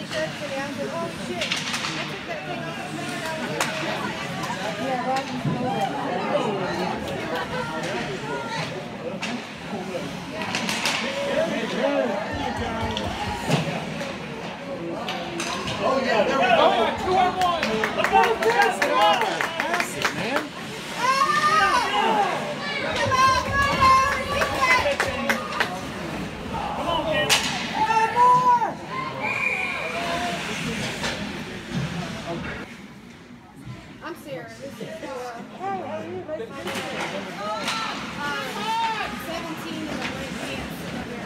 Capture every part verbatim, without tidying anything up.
Oh yeah, there we go. Two on one. Let's go, Chris. Pass it, man. Come on, Cam. I'm Sarah. This is uh, seventeen in the white pants.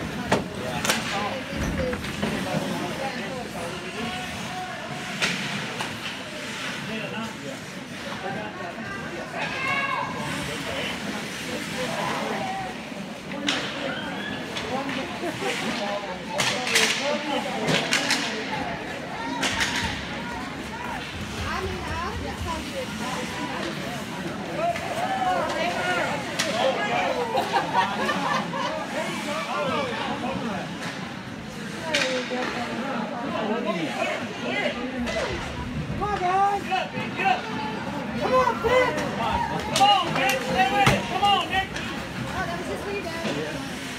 Come on, guys! Come on, Nick! Come on, Nick! Stay with it! Come on, Nick! Oh, that was just for you, Dad.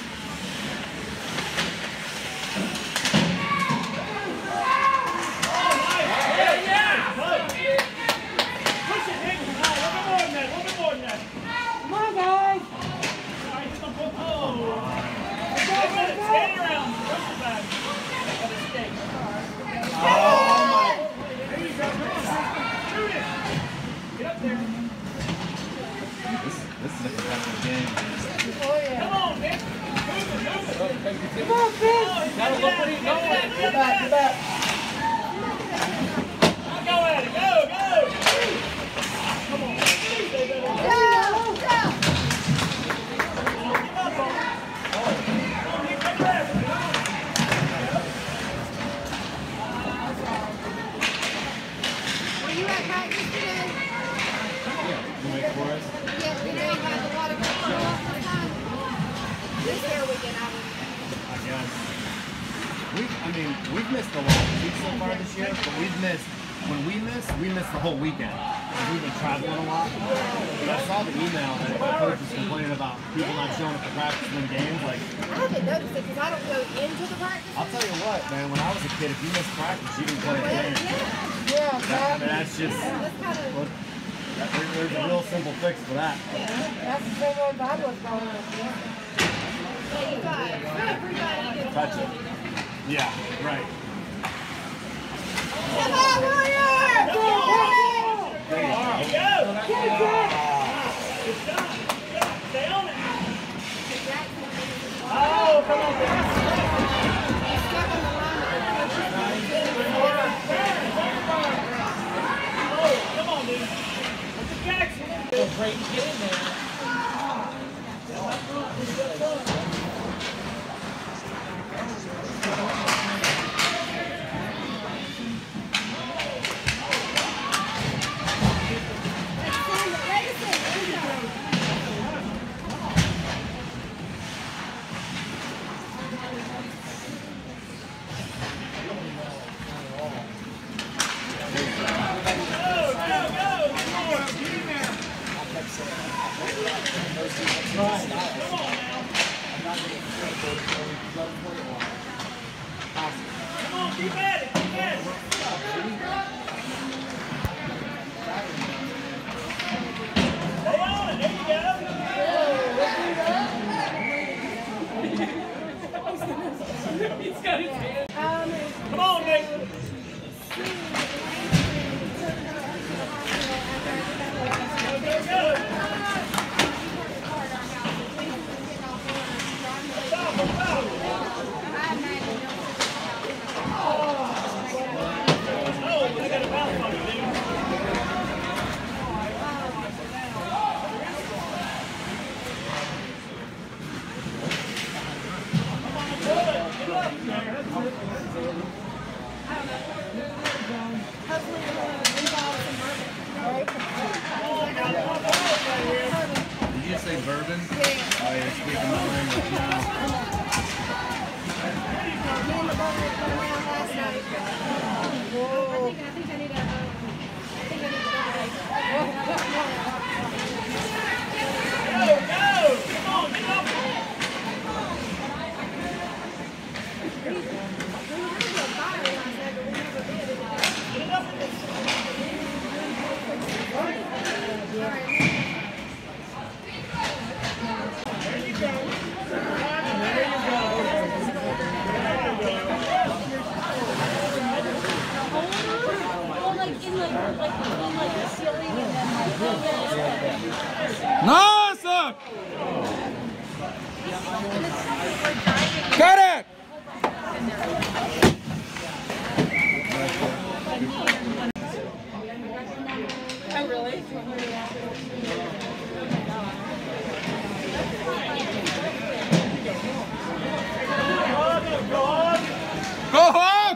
Yeah, yeah! Push it, Nick! A little bit more than that, a little bit more than that. Come on, guys! Sorry, just don't put, oh! Stay with it, stay around. Push it back. Got a stick. Oh, my. There you go. Come on, shoot it. Get up there. This, this is a competitive game. Oh, yeah. Come on, Nick. Move it, move it. Come on, Chris! Gotta look what he's going. Get back, get back. Go at it, go, go. Come on. Stay better. Go! Go! Give up on it. Come on, Nick, take a rest. Were you at practice today? You make for us? Yeah, did they have a lot of people show up this time? This year weekend, I was. I guess. We, I mean, we've missed a lot of weeks so far this year, but we've missed, when we miss, we miss the whole weekend. We've been traveling a lot. But I saw the email that the coach was complaining about people not showing up to practice and games. Like, I haven't noticed it because I don't go into the practice. I'll tell you what, man, when I was a kid, if you missed practice, you didn't play a game. Yeah, That, I mean, that's just, that's kind of. look, that, there, there's a real simple fix for that. That's the same way I was going on. Everybody, everybody gets Touch it. Yeah, right. Come on, Warrior! Come on. There you go. Go. Good job. Good job. Stay on it. Oh, come on, man. Oh, come on, dude. That's a Jackson. Feel great to get in there. Go, go, go. Come on. Get in there. Nice! Get it! Oh, really? Go Hawks!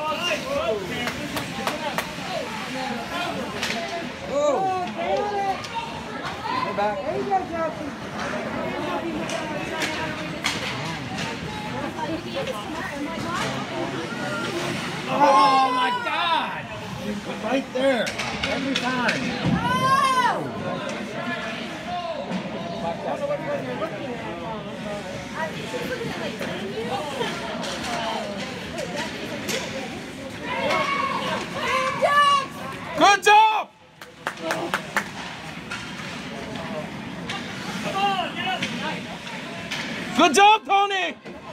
There you go, Josie. Oh my God! Right there, every time. Good job! Come on, get up. Good job, Tony!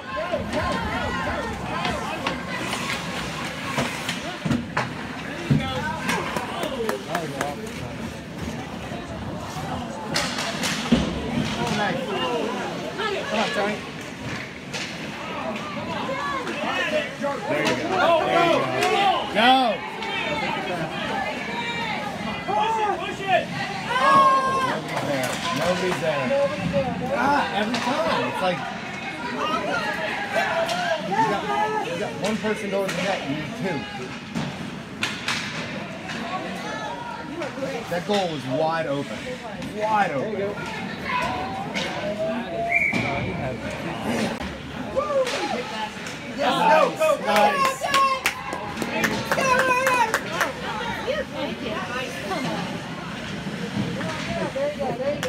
Come on, Tony. There you go. Go, There you go, go. Go! Push it, push it. Nobody's there. Nobody's there. Ah, every time. It's like you got, you got one person going to the net, you need two. That goal was wide open. Wide open. There you go. Nice, nice. There you go, there you go.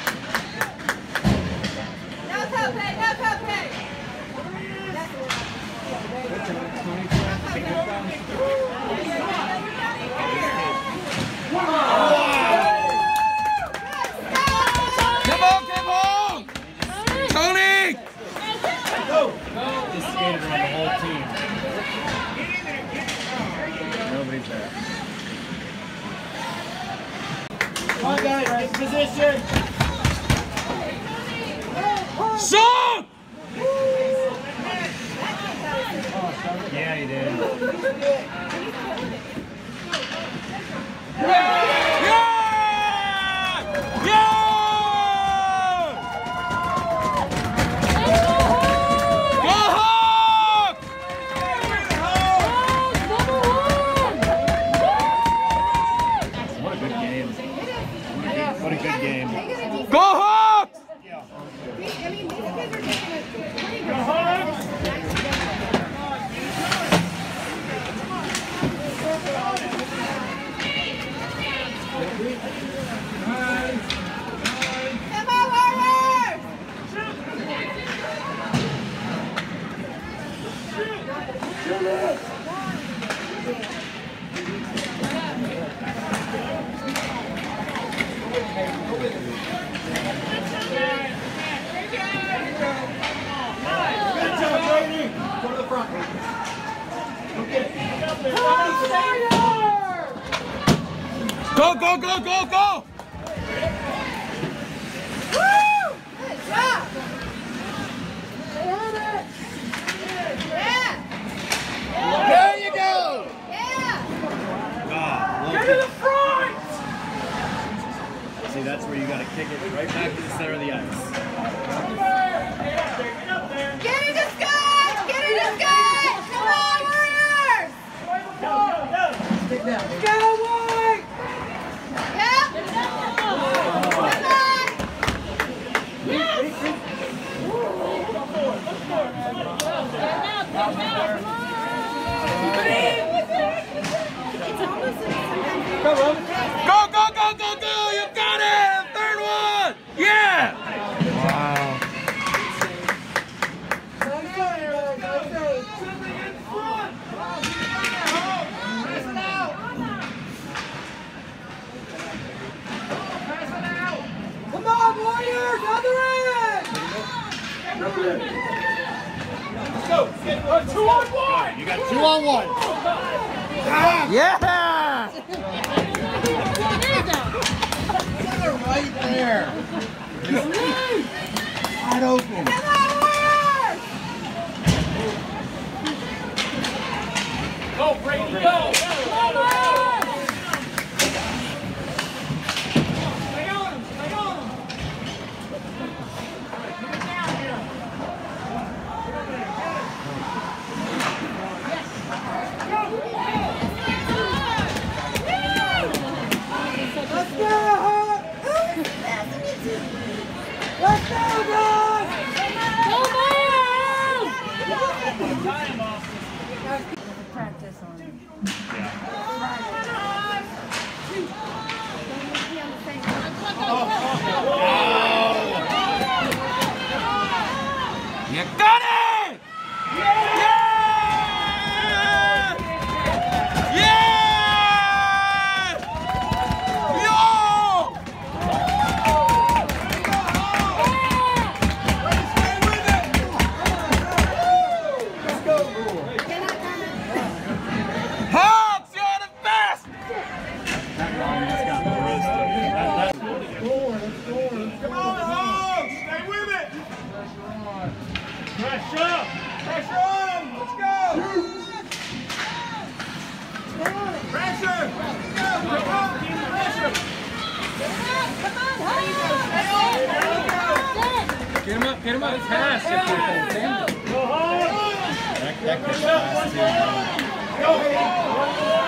No cupcake, no cupcake. Come on, come on! Tony! Just skated around the whole team. Nobody's there. Come on, guys, get in position. Shoot! Yeah, he did. Yeah! Yeah! Go Hawks! What a good game. What a good, what a good game. Go Hawks! Go, Hawks. Come on, Warriors! Good job, Brady. Go to the front. Go, go, go, go, go! Woo! Good job! Yeah! There you go. Yeah! God, Get to the front. see, that's where you got to kick it right back to the center of the ice. Get up there, get up there. Get it to Scott! Get it to Scott! Come on, Warriors! Go, go, go. Stick down. Go, White! Yep! Come on! Go, go, go, go, go! You got it! Third one! Yeah! Wow. Come on, Warriors! Other end! Let's go. Get uh, two on one. You got two on one. Yeah! there. Just wide open. Go, Brady, go! Go! Come on! Stay on him! Stay on him! Get down here! Let's go! Let's go, guys! Come on! Tie him off. Practice on it. You got it! Yeah! Yeah! Yo! Hawks, you're the best! That line just got roasted. That, that, Come on, Hawks! Stay with it! Pressure! Pressure on him! Let's go! Pressure! Let's go! Come on! Keep the pressure! Get him up, get him up fast. Go hard! that, that could last too long. Go!